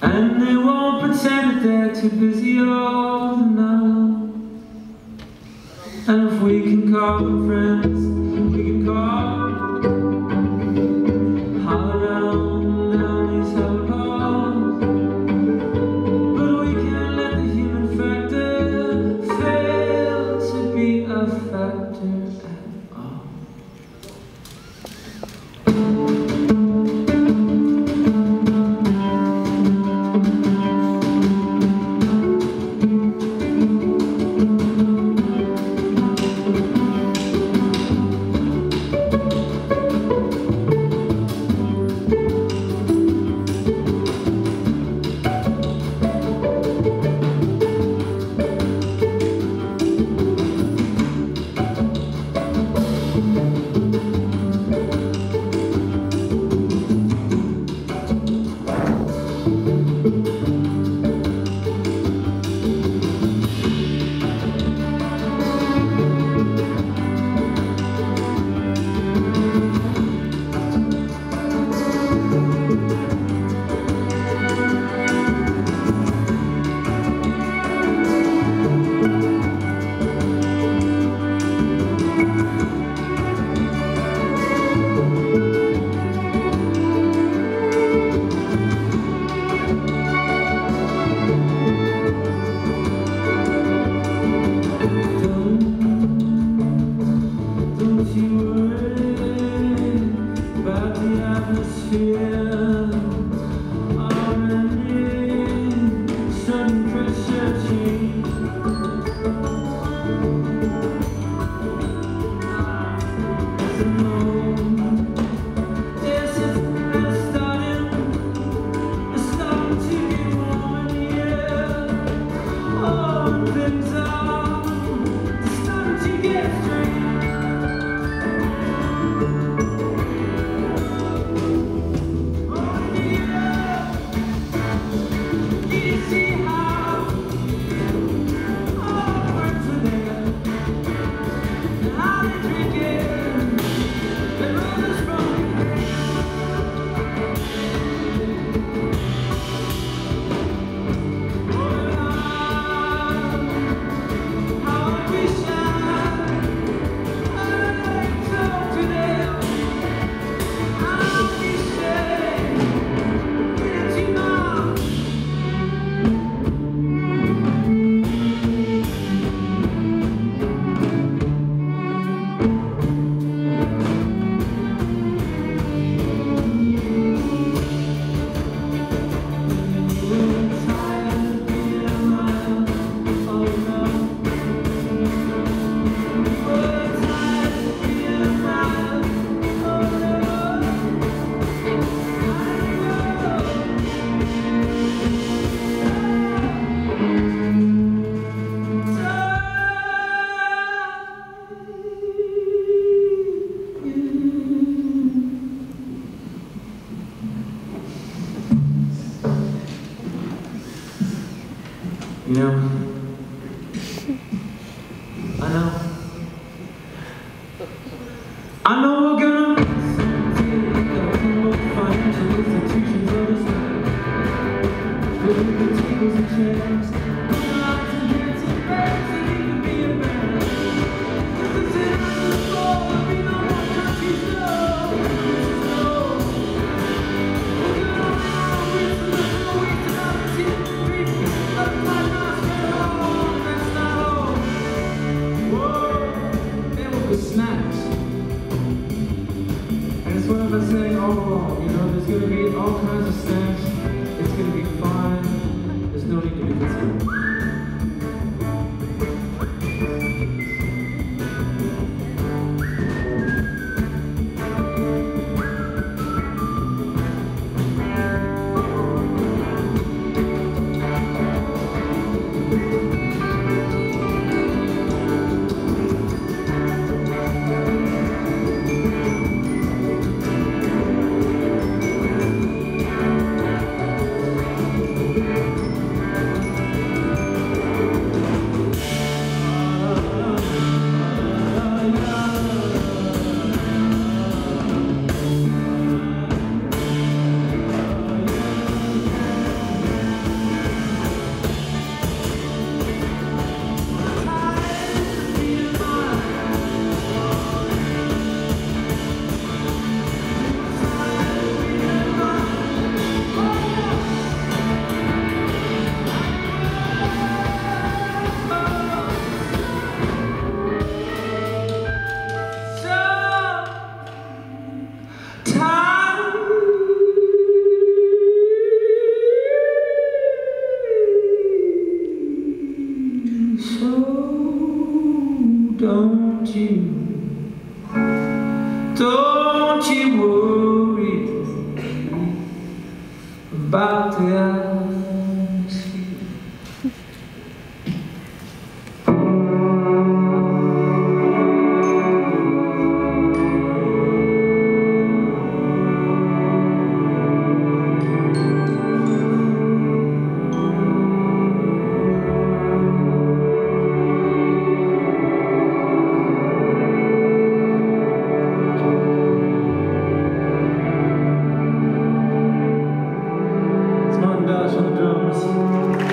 And they won't pretend that they're too busy all the night. And if we can call them friends, we can call holler down these hellholes. But we can't let the human factor fail to be a factor at all. You know, I know we're gonna miss something. We'll find to institutions of the side. We'll look at tables and chairs. We'll lots of heads and bags and even be a band. If it's in the floor, there'll be no more countries, no. We're gonna have with the little weeks and opportunity. But my master, oh, that's not all. Whoa, there will be snacks. And it's what I've been saying all along, you know, there's going to be all kinds of snacks, it's going to be fun, there's no need to be concerned. don't you worry about the atmosphere. Dash on the drums.